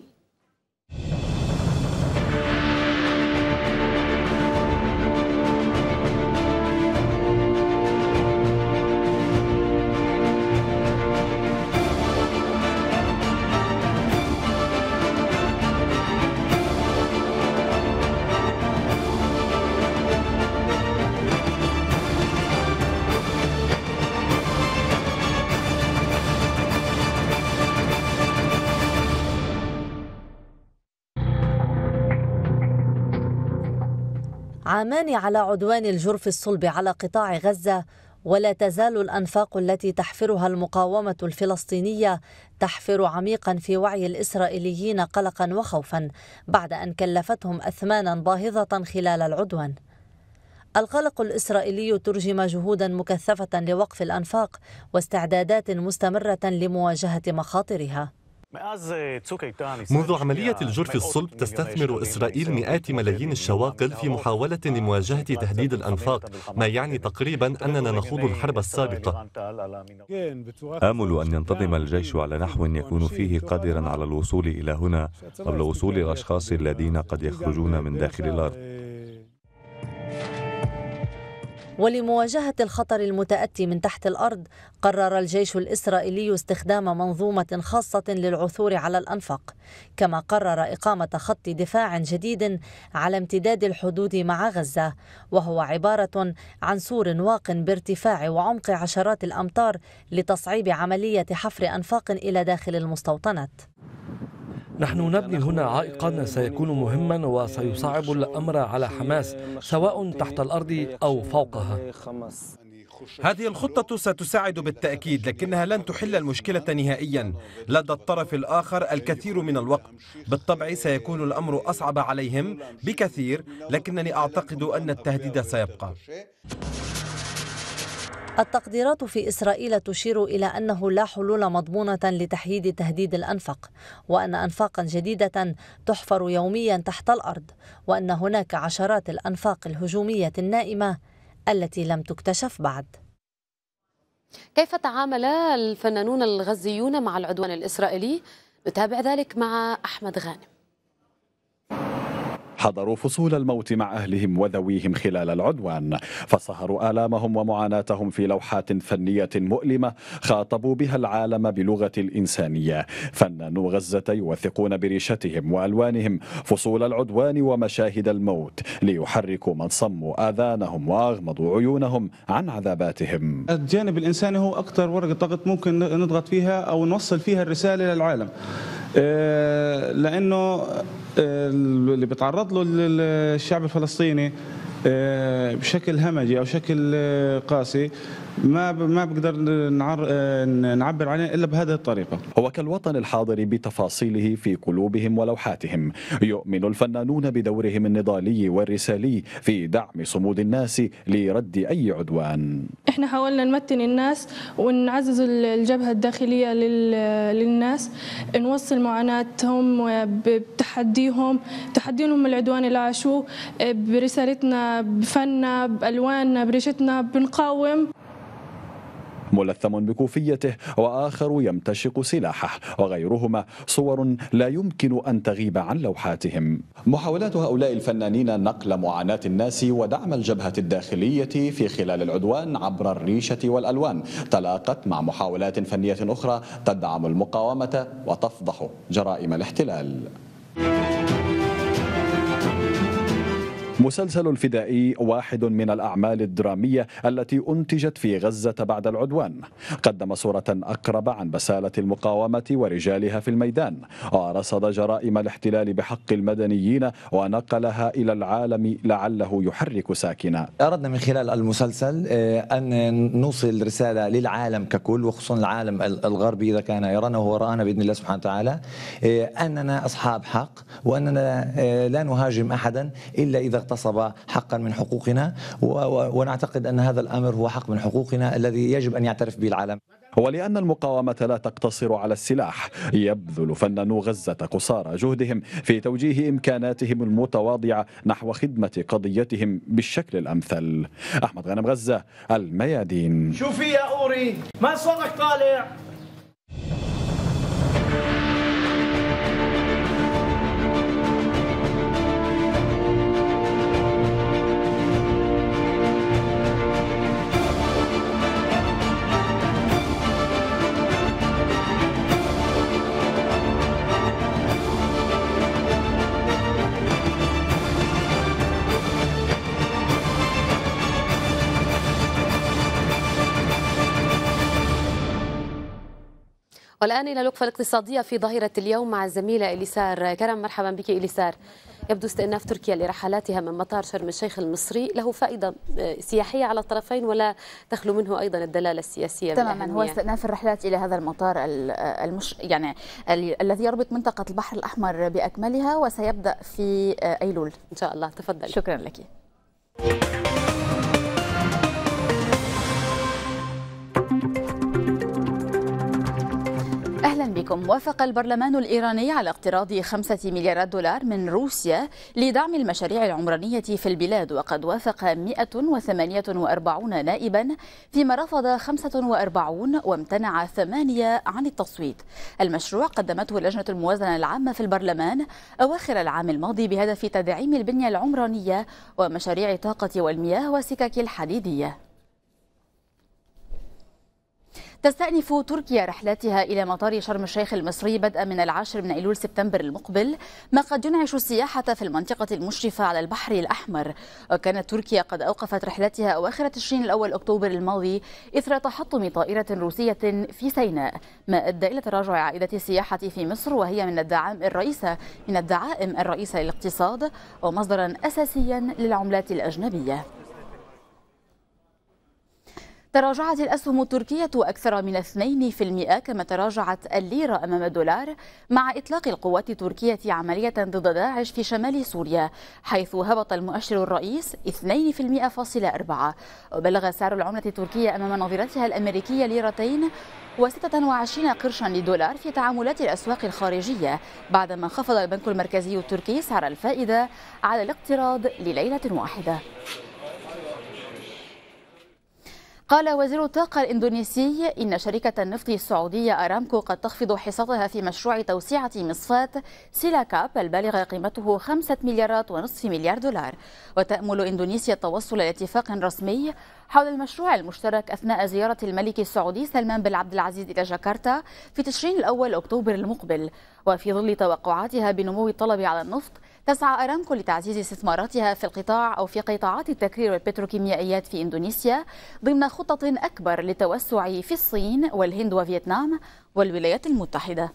عامان على عدوان الجرف الصلب على قطاع غزة، ولا تزال الأنفاق التي تحفرها المقاومة الفلسطينية تحفر عميقا في وعي الإسرائيليين قلقا وخوفا بعد أن كلفتهم أثمانا باهظة خلال العدوان. القلق الإسرائيلي ترجم جهودا مكثفة لوقف الأنفاق واستعدادات مستمرة لمواجهة مخاطرها. منذ عملية الجرف الصلب تستثمر إسرائيل مئات ملايين الشواقل في محاولة لمواجهة تهديد الأنفاق، ما يعني تقريبا أننا نخوض الحرب السابقة. آمل أن ينتظم الجيش على نحو يكون فيه قادرا على الوصول إلى هنا قبل وصول الأشخاص الذين قد يخرجون من داخل الأرض. ولمواجهة الخطر المتأتي من تحت الأرض، قرر الجيش الإسرائيلي استخدام منظومة خاصة للعثور على الأنفاق، كما قرر إقامة خط دفاع جديد على امتداد الحدود مع غزة، وهو عبارة عن سور واق بارتفاع وعمق عشرات الأمتار لتصعيب عملية حفر أنفاق إلى داخل المستوطنات. نحن نبني هنا عائقا سيكون مهما وسيصعب الأمر على حماس سواء تحت الأرض أو فوقها. هذه الخطة ستساعد بالتأكيد، لكنها لن تحل المشكلة نهائيا. لدى الطرف الآخر الكثير من الوقت. بالطبع سيكون الأمر أصعب عليهم بكثير، لكنني أعتقد أن التهديد سيبقى. التقديرات في إسرائيل تشير إلى أنه لا حلول مضمونة لتحييد تهديد الأنفاق، وأن أنفاقا جديدة تحفر يوميا تحت الأرض، وأن هناك عشرات الأنفاق الهجومية النائمة التي لم تكتشف بعد. كيف تعامل الفنانون الغزيون مع العدوان الإسرائيلي؟ نتابع ذلك مع أحمد غانم. حضروا فصول الموت مع أهلهم وذويهم خلال العدوان، فصهروا آلامهم ومعاناتهم في لوحات فنية مؤلمة خاطبوا بها العالم بلغة الإنسانية. فنانو غزة يوثقون بريشتهم وألوانهم فصول العدوان ومشاهد الموت ليحركوا من صموا آذانهم وأغمضوا عيونهم عن عذاباتهم. الجانب الإنساني هو أكثر ورقة ضغط ممكن نضغط فيها أو نوصل فيها الرسالة للعالم، لأنه اللي بيتعرض له الشعب الفلسطيني بشكل همجي أو شكل قاسي ما بقدر نعبر عنه إلا بهذه الطريقة. هو كالوطن الحاضر بتفاصيله في قلوبهم ولوحاتهم. يؤمن الفنانون بدورهم النضالي والرسالي في دعم صمود الناس لرد أي عدوان. احنا حاولنا نمتن الناس ونعزز الجبهة الداخلية للناس، نوصل معاناتهم بتحديهم العدوان اللي عاشوه، برسالتنا، بفننا، بألواننا، بريشتنا، بنقاوم. ملثم بكوفيته وآخر يمتشق سلاحه، وغيرهما صور لا يمكن أن تغيب عن لوحاتهم. محاولات هؤلاء الفنانين نقل معاناة الناس ودعم الجبهة الداخلية في خلال العدوان عبر الريشة والألوان تلاقت مع محاولات فنية أخرى تدعم المقاومة وتفضح جرائم الاحتلال. مسلسل الفدائي واحد من الأعمال الدرامية التي أنتجت في غزة بعد العدوان. قدم صورة أقرب عن بسالة المقاومة ورجالها في الميدان، ورصد جرائم الاحتلال بحق المدنيين ونقلها إلى العالم لعله يحرك ساكنا. أردنا من خلال المسلسل أن نوصل رسالة للعالم ككل، وخصوصا العالم الغربي إذا كان يرانا وراءنا بإذن الله سبحانه وتعالى، أننا أصحاب حق، وأننا لا نهاجم أحدا إلا إذا اغتصب حقا من حقوقنا، ونعتقد أن هذا الأمر هو حق من حقوقنا الذي يجب أن يعترف به العالم. ولأن المقاومة لا تقتصر على السلاح، يبذل فنانو غزة قصارى جهدهم في توجيه إمكاناتهم المتواضعة نحو خدمة قضيتهم بالشكل الأمثل. أحمد غانم، غزة، الميادين. شوفي يا أوري، ما صوتك طالع. والآن إلى الوقفة الاقتصادية في ظاهرة اليوم مع الزميلة إليسار كرم. مرحبا بك إليسار. يبدو استئناف تركيا لرحلاتها من مطار شرم الشيخ المصري له فائدة سياحية على الطرفين ولا تخلو منه أيضا الدلالة السياسية تماما. هو استئناف الرحلات إلى هذا المطار الذي يربط منطقة البحر الأحمر بأكملها وسيبدأ في أيلول إن شاء الله. تفضل. شكرا لك. أهلا بكم. وافق البرلمان الإيراني على اقتراض 5 مليارات دولار من روسيا لدعم المشاريع العمرانية في البلاد، وقد وافق 148 نائبا فيما رفض 45 وامتنع 8 عن التصويت. المشروع قدمته لجنة الموازنة العامة في البرلمان أواخر العام الماضي بهدف تدعيم البنية العمرانية ومشاريع الطاقة والمياه والسكك الحديدية. تستأنف تركيا رحلاتها إلى مطار شرم الشيخ المصري بدءا من 10 من أيلول سبتمبر المقبل، ما قد ينعش السياحة في المنطقة المشرفة على البحر الأحمر. وكانت تركيا قد أوقفت رحلتها أواخر تشرين الأول أكتوبر الماضي إثر تحطم طائرة روسية في سيناء، ما أدى إلى تراجع عائدة السياحة في مصر، وهي من الدعائم الرئيسة للاقتصاد ومصدرا أساسيا للعملات الأجنبية. تراجعت الأسهم التركية أكثر من 2%، كما تراجعت الليرة أمام الدولار مع إطلاق القوات التركية عملية ضد داعش في شمال سوريا، حيث هبط المؤشر الرئيس 2.4%، وبلغ سعر العملة التركية أمام نظيرتها الأمريكية ليرتين و26 قرشا للدولار في تعاملات الأسواق الخارجية، بعدما خفض البنك المركزي التركي سعر الفائدة على الاقتراض لليلة واحدة. قال وزير الطاقة الإندونيسي إن شركة النفط السعودية أرامكو قد تخفض حصتها في مشروع توسعة مصفاة سيلاكاب البالغة قيمته 5 مليارات ونصف مليار دولار. وتأمل إندونيسيا التوصل لاتفاق رسمي حول المشروع المشترك أثناء زيارة الملك السعودي سلمان بن عبد العزيز إلى جاكرتا في تشرين الأول أكتوبر المقبل. وفي ظل توقعاتها بنمو الطلب على النفط، تسعى أرامكو لتعزيز استثماراتها في القطاع أو في قطاعات التكرير والبتروكيميائيات في إندونيسيا ضمن خطة أكبر للتوسع في الصين والهند وفيتنام والولايات المتحدة.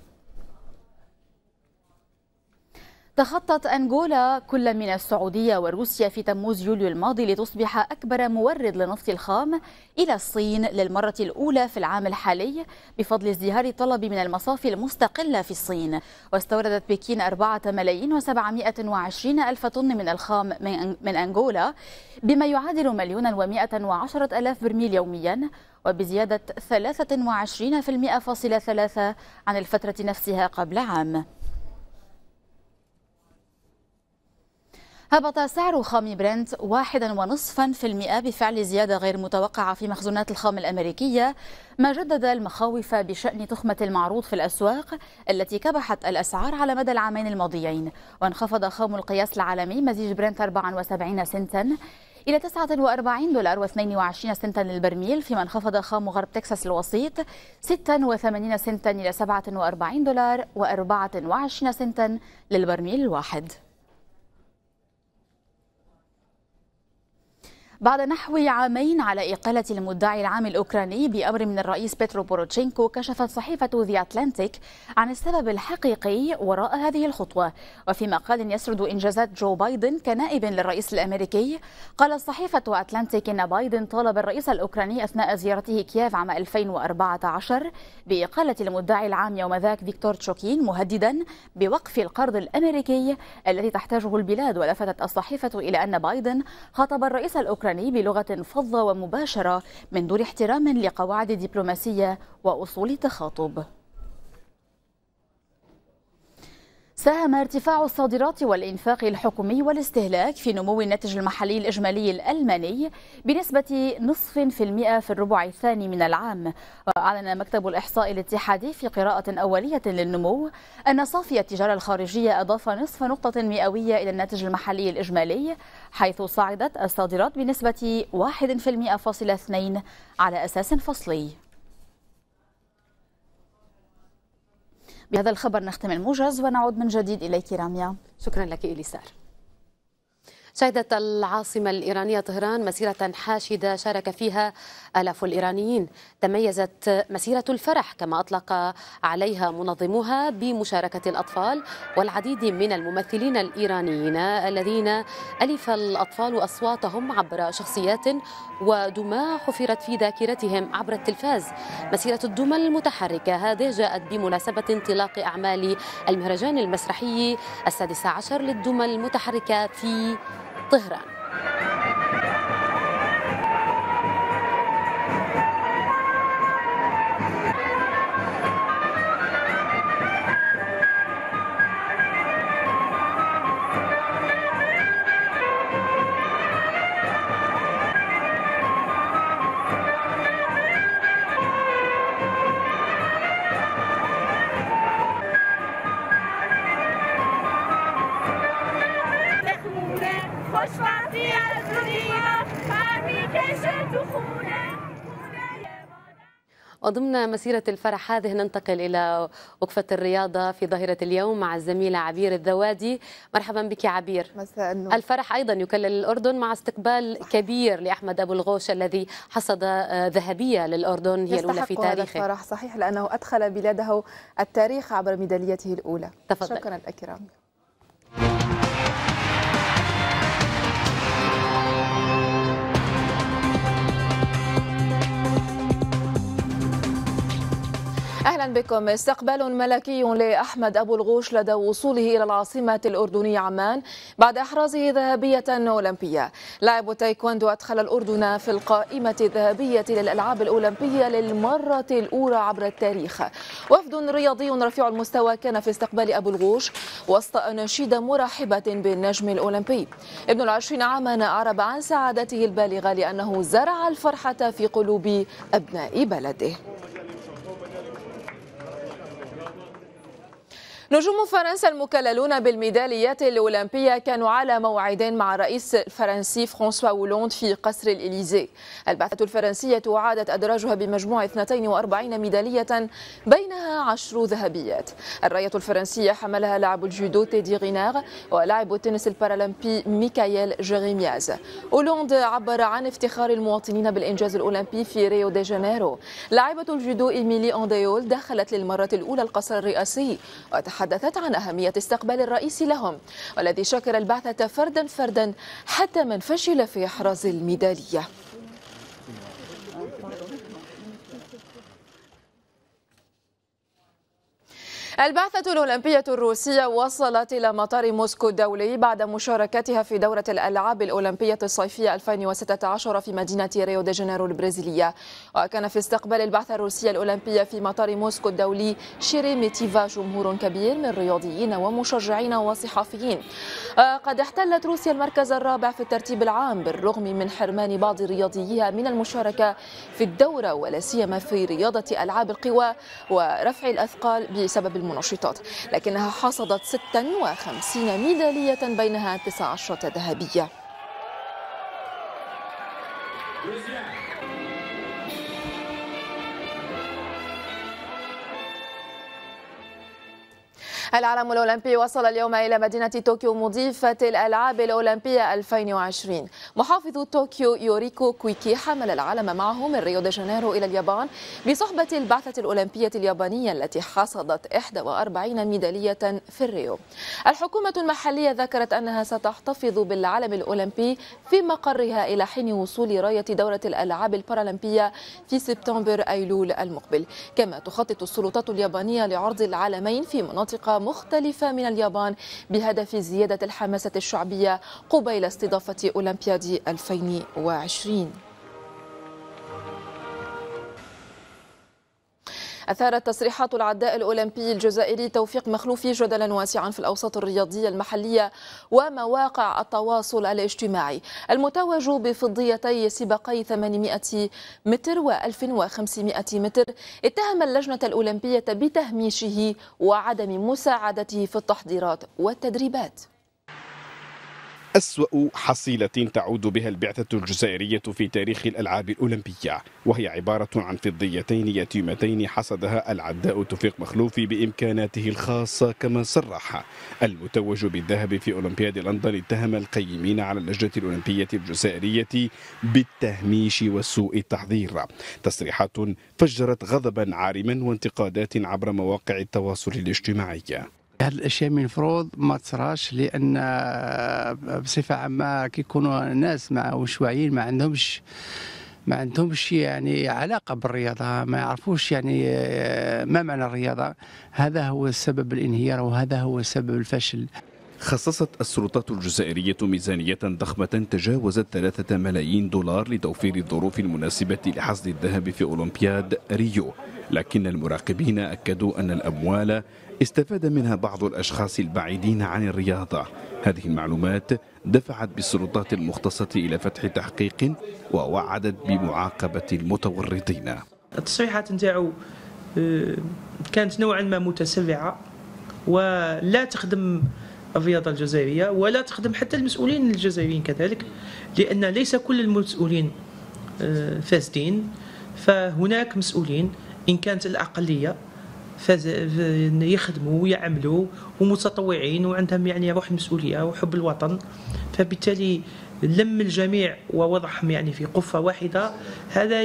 تخطت أنغولا كل من السعودية وروسيا في تموز يوليو الماضي لتصبح أكبر مورد لنفط الخام إلى الصين للمرة الأولى في العام الحالي بفضل ازدهار الطلب من المصافي المستقلة في الصين. واستوردت بكين 4,720,000 طن من الخام من أنغولا، بما يعادل 1,110,000 برميل يوميا، وبزيادة 23.3% عن الفترة نفسها قبل عام. هبط سعر خام برنت 1.5% بفعل زيادة غير متوقعة في مخزونات الخام الأمريكية، ما جدد المخاوف بشأن تخمة المعروض في الأسواق التي كبحت الأسعار على مدى العامين الماضيين. وانخفض خام القياس العالمي مزيج برنت 74 سنتا إلى $49.22 للبرميل، فيما انخفض خام غرب تكساس الوسيط 86 سنتا إلى $47.24 للبرميل الواحد. بعد نحو عامين على إقالة المدعي العام الأوكراني بأمر من الرئيس بيترو بوروتشينكو، كشفت صحيفة ذا أتلانتيك عن السبب الحقيقي وراء هذه الخطوة. وفي مقال يسرد إنجازات جو بايدن كنائب للرئيس الأمريكي، قالت صحيفة أتلانتيك إن بايدن طالب الرئيس الأوكراني أثناء زيارته كييف عام 2014 بإقالة المدعي العام يومذاك فيكتور تشوكين، مهددا بوقف القرض الأمريكي الذي تحتاجه البلاد. ولفتت الصحيفة إلى أن بايدن خاطب الرئيس الأوكراني بلغة فظة ومباشرة من دون احترام لقواعد الدبلوماسية وأصول التخاطب. ساهم ارتفاع الصادرات والإنفاق الحكومي والاستهلاك في نمو الناتج المحلي الإجمالي الألماني بنسبة 0.5% في الربع الثاني من العام. وأعلن مكتب الإحصاء الاتحادي في قراءة أولية للنمو أن صافي التجارة الخارجية أضاف نصف نقطة مئوية إلى الناتج المحلي الإجمالي، حيث صعدت الصادرات بنسبة 1.2% على أساس فصلي. بهذا الخبر نختم الموجز ونعود من جديد إليك راميا. شكرا لك إليسار. شهدت العاصمة الإيرانية طهران مسيرة حاشدة شارك فيها آلاف الإيرانيين. تميزت مسيرة الفرح كما أطلق عليها منظموها بمشاركة الأطفال والعديد من الممثلين الإيرانيين الذين ألف الأطفال أصواتهم عبر شخصيات ودمى حفرت في ذاكرتهم عبر التلفاز. مسيرة الدمى المتحركة هذه جاءت بمناسبة انطلاق أعمال المهرجان المسرحي 16 للدمى المتحركة في طهران. وضمن مسيرة الفرح هذه ننتقل إلى وقفة الرياضة في ظاهرة اليوم مع الزميلة عبير الذوادي. مرحبا بك عبير. مساء النور. الفرح أيضا يكلل الأردن مع استقبال كبير لأحمد أبو الغوش الذي حصد ذهبية للأردن هي الأولى في تاريخه. هذا الفرح صحيح لأنه أدخل بلاده التاريخ عبر ميداليته الأولى. تفضل. شكرا لك رامي. أهلا بكم. استقبال ملكي لأحمد أبو الغوش لدى وصوله إلى العاصمة الأردنية عمان بعد إحرازه ذهبية أولمبية. لاعب التايكوندو أدخل الأردن في القائمة الذهبية للألعاب الأولمبية للمرة الأولى عبر التاريخ. وفد رياضي رفيع المستوى كان في استقبال أبو الغوش وسط أناشيد مرحبة بالنجم الأولمبي. ابن 20 عاما أعرب عن سعادته البالغة لأنه زرع الفرحة في قلوب أبناء بلده. نجوم فرنسا المكللون بالميداليات الأولمبية كانوا على موعد مع الرئيس الفرنسي فرانسوا أولاند في قصر الإليزي. البعثة الفرنسية عادت أدراجها بمجموع 42 ميدالية بينها 10 ذهبيات. الراية الفرنسية حملها لاعب الجودو تيدي غيناغ ولاعب التنس البارالمبي ميكايل جيريمياز. أولاند عبر عن افتخار المواطنين بالإنجاز الأولمبي في ريو دي جانيرو. لاعبة الجودو إيميلي أنديول دخلت للمرة الأولى القصر الرئاسي وتحدثت عن أهمية استقبال الرئيس لهم والذي شكر البعثة فردا فردا حتى من فشل في إحراز الميدالية. البعثة الأولمبية الروسية وصلت إلى مطار موسكو الدولي بعد مشاركتها في دورة الألعاب الأولمبية الصيفية 2016 في مدينة ريو دي جانيرو البرازيلية. وكان في استقبال البعثة الروسية الأولمبية في مطار موسكو الدولي شيريميتيفا جمهور كبير من رياضيين ومشجعين وصحفيين. قد احتلت روسيا المركز الرابع في الترتيب العام بالرغم من حرمان بعض رياضييها من المشاركة في الدورة ولا سيما في رياضة ألعاب القوى ورفع الأثقال بسبب المنشطات، لكنها حصدت 56 ميدالية بينها 19 ذهبية. العلم الأولمبي وصل اليوم إلى مدينة طوكيو مضيفة الألعاب الأولمبية 2020. محافظ طوكيو يوريكو كويكي حمل العلم معه من ريو دي جانيرو إلى اليابان بصحبة البعثة الأولمبية اليابانية التي حصدت 41 ميدالية في الريو. الحكومة المحلية ذكرت أنها ستحتفظ بالعلم الأولمبي في مقرها إلى حين وصول راية دورة الألعاب البارالمبية في سبتمبر أيلول المقبل. كما تخطط السلطات اليابانية لعرض العلمين في مناطق مختلفة من اليابان بهدف زيادة الحماسة الشعبية قبيل استضافة أولمبياد 2020. أثارت تصريحات العداء الأولمبي الجزائري توفيق مخلوفي جدلا واسعا في الأوساط الرياضية المحلية ومواقع التواصل الاجتماعي. المتوج بفضيتي سباقي 800 متر و1500 متر اتهم اللجنة الأولمبية بتهميشه وعدم مساعدته في التحضيرات والتدريبات. أسوأ حصيلة تعود بها البعثة الجزائرية في تاريخ الألعاب الأولمبية، وهي عبارة عن فضيتين يتيمتين حصدها العداء توفيق مخلوفي بإمكاناته الخاصة كما صرح. المتوج بالذهب في أولمبياد لندن اتهم القيمين على اللجنة الأولمبية الجزائرية بالتهميش وسوء التحضير. تصريحات فجرت غضبا عارما وانتقادات عبر مواقع التواصل الاجتماعي. هذه الاشياء من المفروض ما تصراش، لان بصفه عامه كيكونوا الناس مش واعيين، ما عندهمش يعني علاقه بالرياضه، ما يعرفوش يعني ما معنى الرياضه. هذا هو سبب الانهيار وهذا هو سبب الفشل. خصصت السلطات الجزائرية ميزانية ضخمة تجاوزت 3 ملايين دولار لتوفير الظروف المناسبة لحصد الذهب في أولمبياد ريو، لكن المراقبين أكدوا أن الأموال استفاد منها بعض الأشخاص البعيدين عن الرياضة. هذه المعلومات دفعت بالسلطات المختصة إلى فتح تحقيق ووعدت بمعاقبة المتورطين. التصريحات نتاعو كانت نوعا ما متسرعة ولا تخدم الرياضة الجزائرية ولا تخدم حتى المسؤولين الجزائريين كذلك، لأن ليس كل المسؤولين فاسدين، فهناك مسؤولين إن كانت الأقلية يخدموا ويعملوا ومتطوعين وعندهم يعني روح المسؤولية وحب الوطن، فبالتالي لم الجميع ووضعهم يعني في قفة واحدة، هذا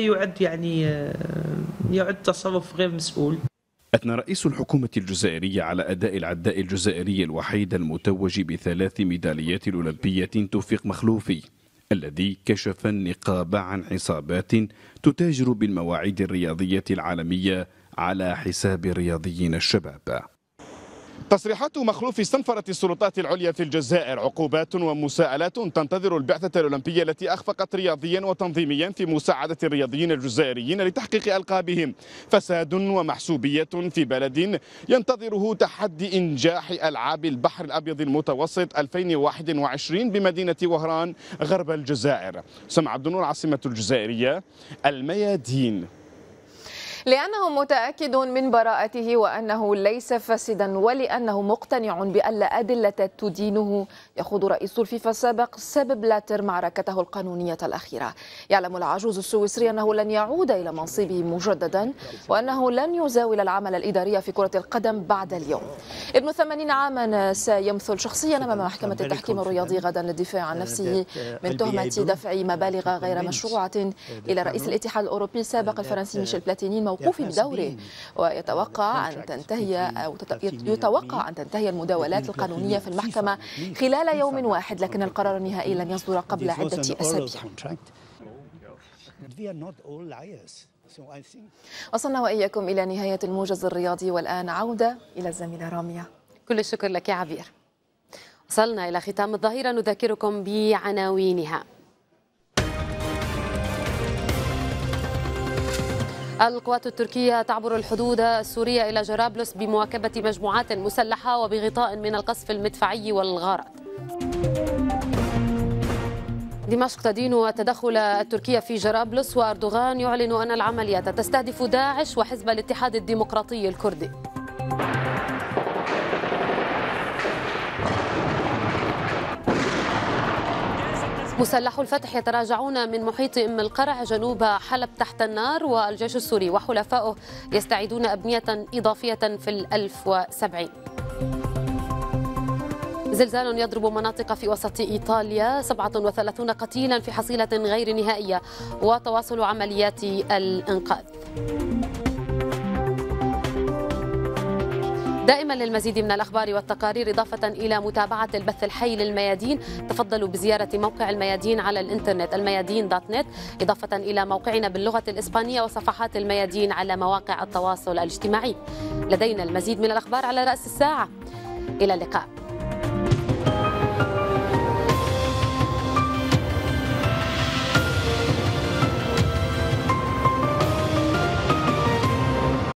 يعد تصرف غير مسؤول. أثنى رئيس الحكومة الجزائرية على أداء العداء الجزائري الوحيد المتوج ب3 ميداليات أولمبية توفيق مخلوفي، الذي كشف النقاب عن عصابات تتاجر بالمواعيد الرياضية العالمية على حساب الرياضيين الشباب. تصريحات مخلوفي استنفرت السلطات العليا في الجزائر. عقوبات ومساءلات تنتظر البعثة الأولمبية التي أخفقت رياضيا وتنظيميا في مساعدة الرياضيين الجزائريين لتحقيق ألقابهم. فساد ومحسوبية في بلد ينتظره تحدي إنجاح ألعاب البحر الأبيض المتوسط 2021 بمدينة وهران غرب الجزائر. سمع عبد النور، عاصمة الجزائرية، الميادين. لأنه متأكد من براءته وأنه ليس فاسدا، ولأنه مقتنع بأن لا أدلة تدينه، يخوض رئيس الفيفا السابق سيب بلاتر معركته القانونية الأخيرة. يعلم العجوز السويسري أنه لن يعود إلى منصبه مجددا، وأنه لن يزاول العمل الإداري في كرة القدم بعد اليوم. ابن 80 عاما سيمثل شخصيا أمام محكمة التحكيم الرياضي غدا للدفاع عن نفسه من تهمة دفع مبالغ غير مشروعة إلى رئيس الاتحاد الأوروبي السابق الفرنسي ميشيل بلاتيني موقوف بدوره، ويتوقع أن تنتهي المداولات القانونية في المحكمة خلال يوم واحد، لكن القرار النهائي لن يصدر قبل عدة أسابيع. وصلنا وإياكم إلى نهاية الموجز الرياضي، والآن عودة إلى الزميلة رامية. كل الشكر لك يا عبير. وصلنا إلى ختام الظهيرة، نذكركم بعناوينها. القوات التركية تعبر الحدود السورية إلى جرابلس بمواكبة مجموعات مسلحة وبغطاء من القصف المدفعي والغارات. دمشق تدين التدخل التركي في جرابلس، وأردوغان يعلن أن العمليات تستهدف داعش وحزب الاتحاد الديمقراطي الكردي. مسلحو الفتح يتراجعون من محيط أم القرع جنوب حلب تحت النار، والجيش السوري وحلفائه يستعيدون أبنية إضافية في 1070. زلزال يضرب مناطق في وسط إيطاليا، 37 قتيلا في حصيلة غير نهائية، وتواصل عمليات الإنقاذ. دائما للمزيد من الأخبار والتقارير إضافة إلى متابعة البث الحي للميادين، تفضلوا بزيارة موقع الميادين على الإنترنت الميادين.net، إضافة إلى موقعنا باللغة الإسبانية وصفحات الميادين على مواقع التواصل الاجتماعي. لدينا المزيد من الأخبار على رأس الساعة. إلى اللقاء.